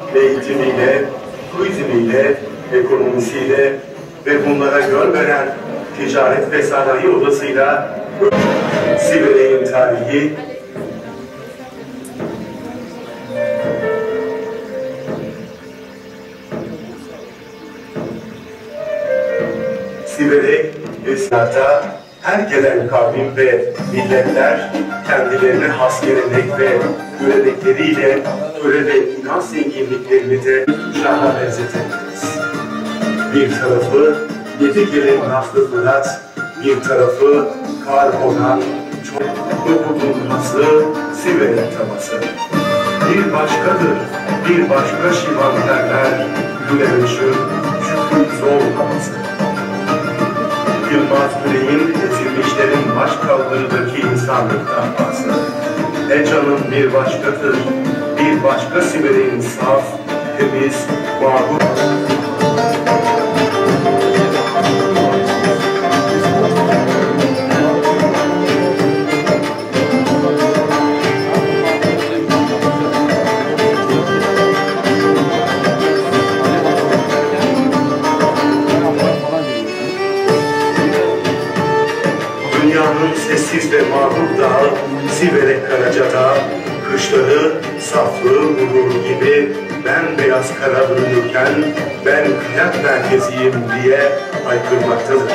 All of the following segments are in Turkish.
Eğitimiyle, turizmiyle, ekonomisiyle ve bunlara yön veren Ticaret ve Sanayi Odası'yla Siverek'in tarihi, Siverek esnafta her gelen kavim ve milletler kendilerine has gelenek ve görenekleriyle töre ve inanç zenginliklerini de şahla benzetebiliriz. Bir tarafı yedi gelin Nazlı Fırat, bir tarafı Karbonan, Dokudun hası, Siverek tavası. Bir başkadır, bir başka şivan derler, Gülerış'ın Şükrü Zor havası. Yılmaz Güney'in ezilmişlerin baş kaldırıdaki insanlık davası. Canım bir başkadır, bir başka Siverek'in saf, temiz, mağdur. Dünyanın sessiz ve mağdur dağı, Siverek Karacadağ, kışları saflığı gurur gibi bembeyaz kara bürünürken ben kıyak merkeziyim diye haykırmaktadır.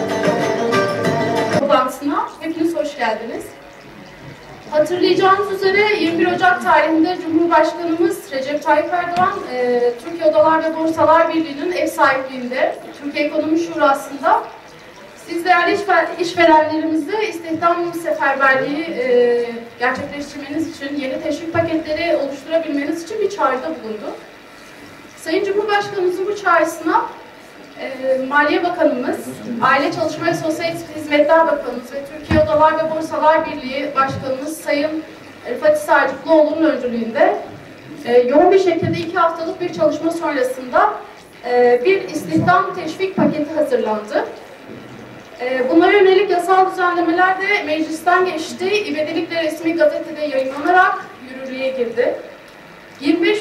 Toplantısına hepiniz hoş geldiniz. Hatırlayacağınız üzere 21 Ocak tarihinde Cumhurbaşkanımız Recep Tayyip Erdoğan, Türkiye Odalar ve Borsalar Birliği'nin ev sahipliğinde Türkiye Ekonomi Şurası'nda siz değerli işverenlerimizi istihdam seferberliği gerçekleştirmeniz için, yeni teşvik paketleri oluşturabilmeniz için bir çağrıda bulundu. Sayın Cumhurbaşkanımızın bu çağrısına Maliye Bakanımız, Aile Çalışma ve Sosyal Hizmetler Bakanımız ve Türkiye Odalar ve Borsalar Birliği Başkanımız Sayın Fatih Sarcıklıoğlu'nun öncülüğünde yoğun bir şekilde 2 haftalık bir çalışma sonrasında bir istihdam teşvik paketi hazırlandı. Bunlara yönelik yasal düzenlemeler de meclisten geçti. İvedilikle resmi gazetede yayınlanarak yürürlüğe girdi. 25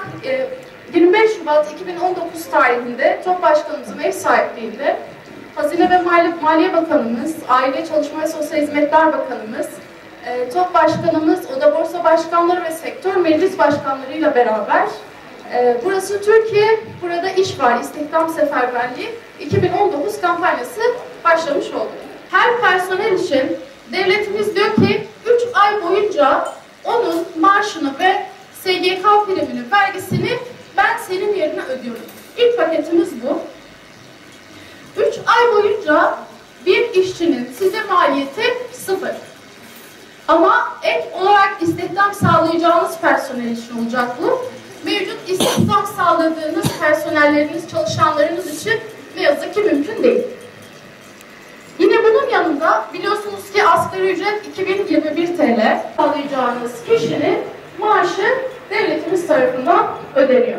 Şubat 2019 tarihinde TOP Başkanımızın ev sahipliğinde Hazine ve Maliye Bakanımız, Aile Çalışma ve Sosyal Hizmetler Bakanımız, TOP Başkanımız, Oda Borsa Başkanları ve Sektör Meclis Başkanlarıyla beraber Burası Türkiye, burada iş var, istihdam seferberliği 2019 kampanyası başlamış oldu. Her personel için devletimiz diyor ki 3 ay boyunca onun maaşını ve SGK primini, vergisini ben senin yerine ödüyorum. İlk paketimiz bu. 3 ay boyunca bir işçinin size maliyeti 0. Ama ek olarak istihdam sağlayacağınız personel için olacak bu. Mevcut istihdam sağladığınız personelleriniz, çalışanlarınız için ne yazık ki mümkün değil. Yine bunun yanında biliyorsunuz ki asgari ücret 2021 TL sağlayacağınız kişinin maaşı devletimiz tarafından ödeniyor.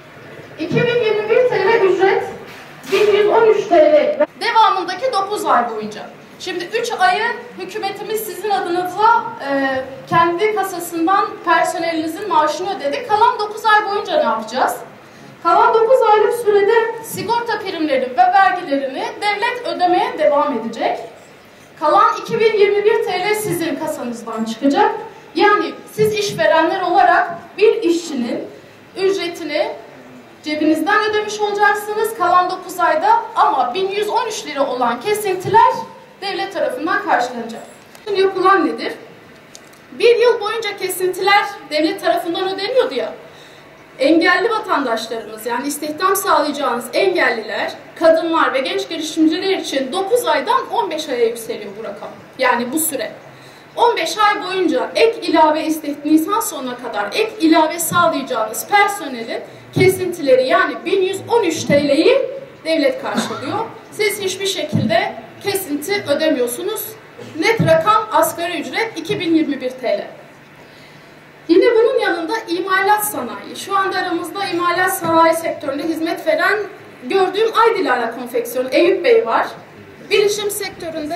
2021 TL ücret 1113 TL devamındaki 9 ay boyunca. Şimdi 3 ayı hükümetimiz sizin adınıza kendi kasasından personelinizin maaşını ödedi. Kalan 9 ay boyunca ne yapacağız? Kalan 9 aylık sürede sigorta primleri ve vergilerini devlet ödemeye devam edecek. Kalan 2021 TL sizin kasanızdan çıkacak. Yani siz işverenler olarak bir işçinin ücretini cebinizden ödemiş olacaksınız kalan 9 ayda ama 1113 lira olan kesintiler devlet tarafından karşılanacak. Şimdi yapılan nedir? Bir yıl boyunca kesintiler devlet tarafından ödeniyordu ya. Engelli vatandaşlarımız yani istihdam sağlayacağınız engelliler, kadınlar ve genç girişimciler için 9 aydan 15 aya yükseliyor bu rakam. Yani bu süre. 15 ay boyunca ek ilave Nisan sonuna kadar ek ilave sağlayacağınız personelin kesintileri yani 1113 TL'yi devlet karşılıyor. Siz hiçbir şekilde kesinti ödemiyorsunuz. Net rakam asgari ücret 2021 TL. Yine bunun yanında imalat sanayi. Şu anda aramızda imalat sanayi sektöründe hizmet veren gördüğüm Aydilara Konfeksiyon Eyüp Bey var. Bilişim sektöründe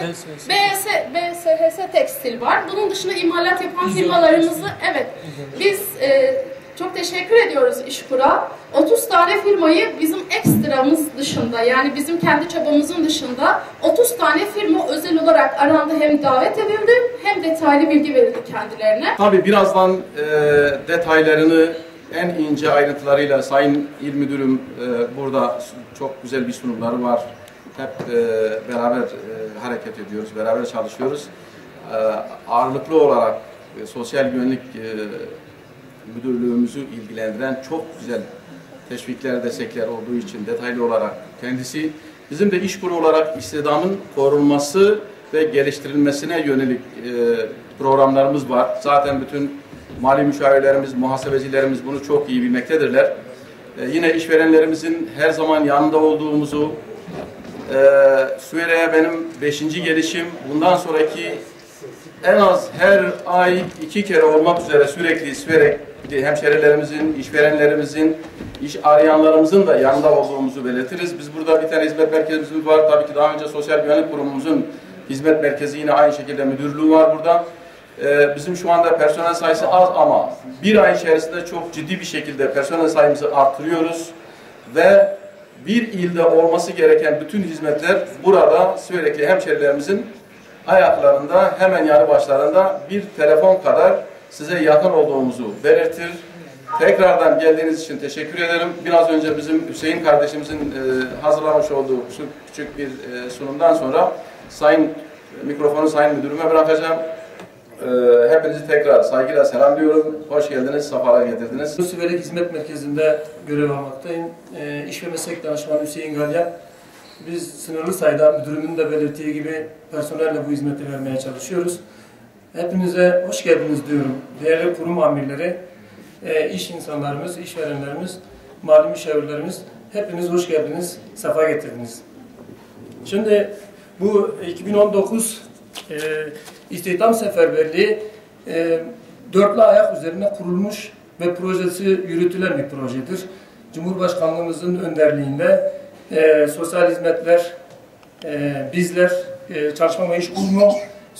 BSHS Tekstil var. Bunun dışında imalat yapan firmalarımızı evet biz Çok teşekkür ediyoruz İşkur'a. 30 tane firmayı bizim ekstramız dışında, yani bizim kendi çabamızın dışında 30 tane firma özel olarak arandı, hem davet edildi hem detaylı bilgi verildi kendilerine. Tabii birazdan detaylarını en ince ayrıntılarıyla Sayın İl Müdürüm burada çok güzel bir sunumları var. Hep beraber hareket ediyoruz, beraber çalışıyoruz. Ağırlıklı olarak sosyal güvenlik müdürlüğümüzü ilgilendiren çok güzel teşvikler, destekler olduğu için detaylı olarak kendisi, bizim de İşkur olarak istihdamın korunması ve geliştirilmesine yönelik programlarımız var. Zaten bütün mali müşavirlerimiz, muhasebecilerimiz bunu çok iyi bilmektedirler. Yine işverenlerimizin her zaman yanında olduğumuzu, Süveyre'ye benim 5. gelişim, bundan sonraki en az her ay 2 kere olmak üzere sürekli hemşerilerimizin, işverenlerimizin, iş arayanlarımızın da yanında olduğumuzu belirtiriz. Biz burada bir tane hizmet merkezimiz var. Tabii ki daha önce Sosyal Güvenlik Kurumumuzun hizmet merkezi, yine aynı şekilde müdürlüğü var burada. Bizim şu anda personel sayısı az ama bir ay içerisinde çok ciddi bir şekilde personel sayımızı artırıyoruz ve bir ilde olması gereken bütün hizmetler burada sürekli hemşerilerimizin ayaklarında, hemen yanı başlarında, bir telefon kadar size yakın olduğumuzu belirtir. Tekrardan geldiğiniz için teşekkür ederim. Biraz önce bizim Hüseyin kardeşimizin hazırlamış olduğu küçük bir sunumdan sonra mikrofonu Sayın Müdürüme bırakacağım. Hepinizi tekrar saygıyla selamlıyorum. Hoş geldiniz, sefalar getirdiniz. Süveyre Hizmet Merkezi'nde görev almaktayım. İş ve Meslek Danışmanı Hüseyin Galya. Biz sınırlı sayıda müdürümün de belirttiği gibi personelle bu hizmeti vermeye çalışıyoruz. Hepinize hoş geldiniz diyorum. Değerli kurum amirleri, iş insanlarımız, işverenlerimiz, mali müşavirlerimiz, hepiniz hoş geldiniz, sefa getirdiniz. Şimdi bu 2019 İstihdam Seferberliği dörtlü ayak üzerine kurulmuş ve projesi yürütülen bir projedir. Cumhurbaşkanlığımızın önderliğinde sosyal hizmetler, bizler, Çalışma ve İş Kurumu,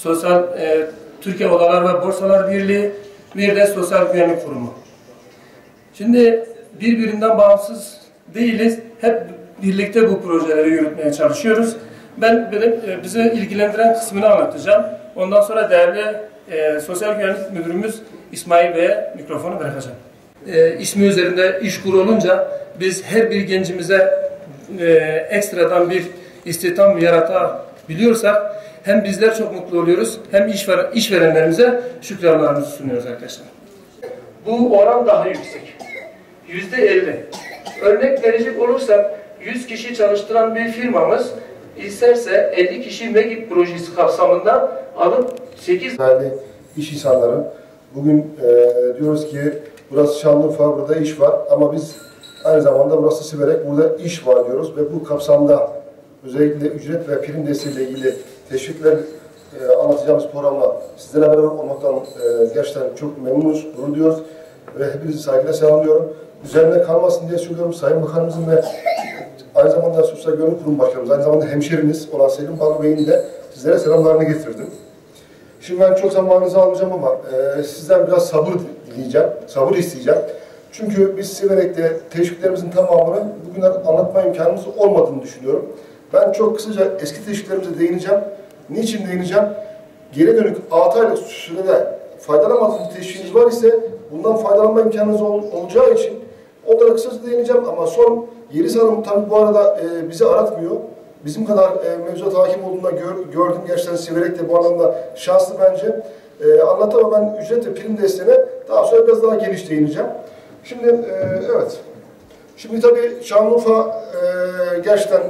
Türkiye Odalar ve Borsalar Birliği, bir de Sosyal Güvenlik Kurumu. Şimdi birbirinden bağımsız değiliz. Hep birlikte bu projeleri yürütmeye çalışıyoruz. Ben bizi ilgilendiren kısmını anlatacağım. Ondan sonra değerli Sosyal Güvenlik Müdürümüz İsmail Bey'e mikrofonu bırakacağım. İsmi üzerinde İşkur olunca biz her bir gencimize ekstradan bir istihdam yaratabiliyorsak hem bizler çok mutlu oluyoruz hem işverenlerimize şükranlarımızı sunuyoruz arkadaşlar. Bu oran daha yüksek. %50. Örnek verecek olursak 100 kişi çalıştıran bir firmamız isterse 50 kişi MEGİP projesi kapsamında alıp 8 değerli iş insanları, bugün diyoruz ki burası Şanlıurfa, burada iş var ama biz aynı zamanda burası Siverek, burada iş var diyoruz ve bu kapsamda özellikle ücret ve prim desteğiyle ilgili teşvikler anlatacağımız programla sizlerle beraber olmaktan gerçekten çok memnunuz, gurur duyuyoruz ve hepinizi saygıyla selamlıyorum. Üzerine kalmasın diye söylüyorum, Sayın Bakanımızın ve aynı zamanda Sosyal Güvenlik Kurumu Başkanımız, aynı zamanda hemşerimiz olan Selim Ballı Bey'in de sizlere selamlarını getirdim. Şimdi ben çok zamanınızı almayacağım ama sizden biraz sabır dileyeceğim, sabır isteyeceğim. Çünkü biz Siverek'te teşviklerimizin tamamını bugün anlatma imkanımız olmadığını düşünüyorum. Ben çok kısaca eski teşviklerimize değineceğim. Niçin değineceğim? Geri dönük 6 aylık sürede faydalamadığınız bir teşviğiniz var ise bundan faydalanma imkanınız olacağı için onlara kısaca değineceğim ama son Yeliz Hanım tabii bu arada bizi aratmıyor. Bizim kadar mevzuat hakim olduğunda gördüm. Gerçekten Siverek de bu anlamda şanslı bence. Anlatamam, ben ücret ve prim desteğine daha sonra biraz daha geniş değineceğim. Şimdi evet. Şimdi tabii Şanlıurfa gerçekten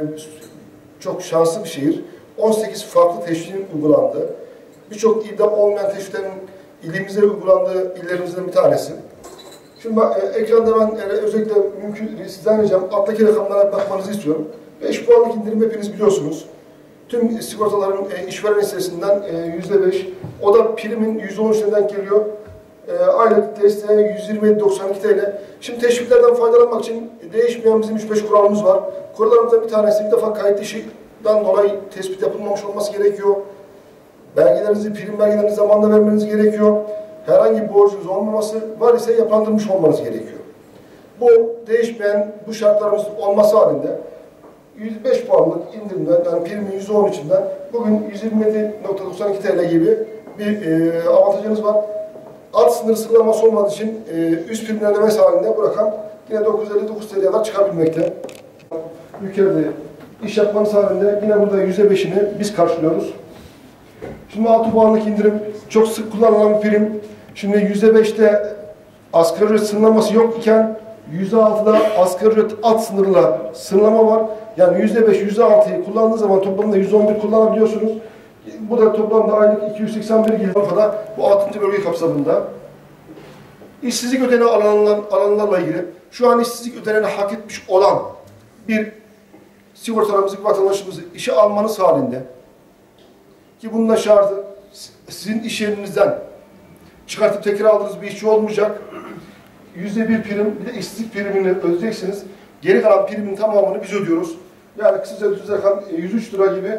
çok şanslı bir şehir. 18 farklı teşviğin uygulandı. Birçok ilde olmayan teşviklerin ilimizde uygulandığı illerimizden bir tanesi. Şimdi ekranda ben özellikle mümkün sizden ricam alttaki rakamlara bakmanızı istiyorum. 5 puanlık indirim hepiniz biliyorsunuz. Tüm sigortaların işveren listesinden %5. O da primin %13'üne denk geliyor. Aylık desteğe 127.92 TL. Şimdi teşviklerden faydalanmak için değişmeyen bizim 3-5 kuralımız var. Kurallarımızdan bir tanesi bir defa kayıt dışından dolayı tespit yapılmamış olması gerekiyor. Belgelerinizi, prim belgelerinizi zamanında vermeniz gerekiyor. herhangi bir borcunuz olmaması, var ise yapılandırmış olmanız gerekiyor. Bu değişmeyen bu şartlarımız olması halinde 105 puanlık indirimden, yani primin %13'ünden bugün 127.92 TL gibi bir avantajınız var. Alt sınır sınırlaması olmadığı için üst primlerle halinde bu rakam yine 959 TL'ye kadar çıkabilmekte. Ülkede iş yapmanız halinde yine burada %5'ini biz karşılıyoruz. Şimdi 6 puanlık indirim çok sık kullanılan bir prim. Şimdi %5'te asgari ücret sınırlaması yok iken %6'da asgari ücret alt sınırla sınırlama var. Yani %5, %6'yı kullandığı zaman toplamda %11 kullanabiliyorsunuz. Bu da toplamda aylık 281 GLF'da bu 6. bölge kapsamında. İşsizlik ödeneği alanlarla ilgili şu an işsizlik ödeneğini hak etmiş olan bir sigortalarımızı, vatandaşımızı işe almanız halinde ki bunun da şartı sizin iş yerinizden çıkartıp tekrar aldığınız bir işçi olmayacak. %1 prim, bir de işsizlik primini ödeyeceksiniz. Geri kalan primin tamamını biz ödüyoruz. Yani kısaca düz rakam 103 lira gibi,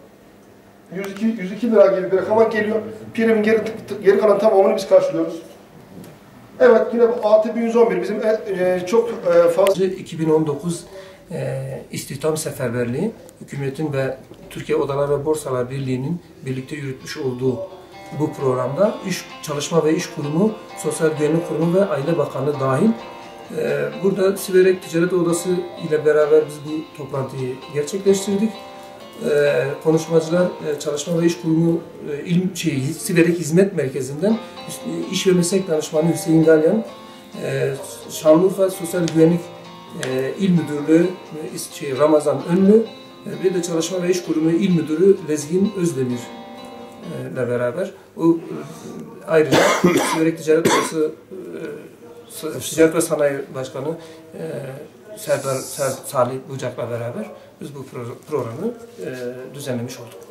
102 lira gibi bir rakama geliyor. Primin geri kalan tamamını biz karşılıyoruz. Evet, yine bu 6111 bizim çok fazla... 2019 İstihdam Seferberliği, hükümetin ve Türkiye Odalar ve Borsalar Birliği'nin birlikte yürütmüş olduğu bu programda Çalışma ve İş Kurumu, Sosyal Güvenlik Kurumu ve Aile Bakanlığı dahil burada Siverek Ticaret Odası ile beraber biz bu toplantıyı gerçekleştirdik. Konuşmacılar Çalışma ve İş Kurumu Siverek Hizmet Merkezi'nden İş ve Meslek Danışmanı Hüseyin Galyan, Şanlıurfa Sosyal Güvenlik İl Müdürlüğü Ramazan Önlü, bir de Çalışma ve İş Kurumu İl Müdürü Lezgin Özdemir ile beraber ayrıca Siverek Ticaret Odası Ticaret ve Sanayi Başkanı Salih Bucak'la beraber biz bu programı düzenlemiş olduk.